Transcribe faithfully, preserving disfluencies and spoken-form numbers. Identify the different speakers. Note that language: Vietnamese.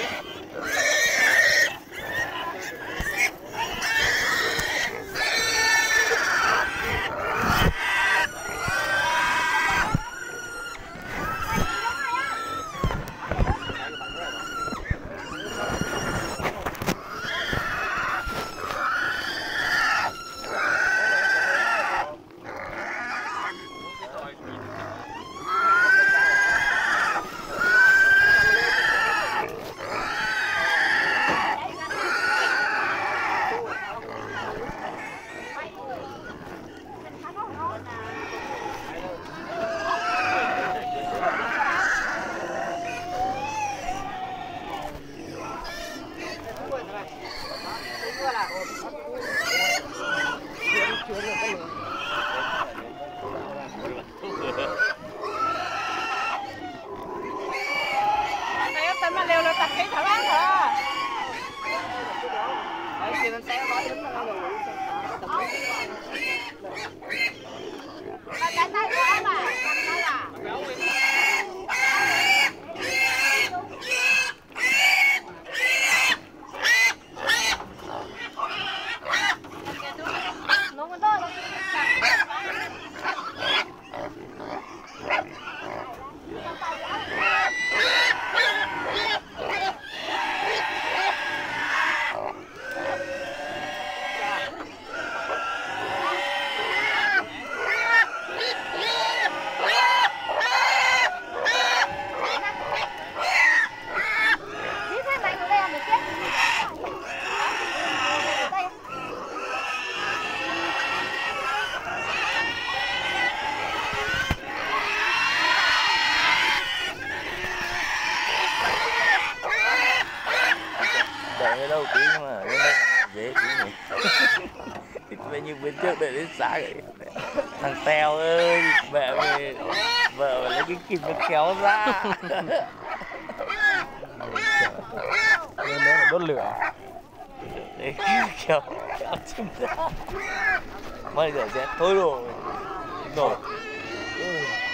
Speaker 1: Mà liều là tập cái thở ăn hả? Ở kia mình sẽ có đứng nó rồi. Tay tay tay quá mà. Tay à. Nó còn to lắm.
Speaker 2: Đợi lâu tí nhưng mà lên đây dễ tí nhỉ. Thì bây như bên trước đợi đến sáng vậy. Thằng Tèo ơi, mẹ về vợ phải lấy cái kìm nó kéo ra.
Speaker 3: Lên đấy là đốt lửa.
Speaker 2: Đấy, kéo kéo chim ra. Bây giờ sẽ thôi rồi. Nổ. Ừ.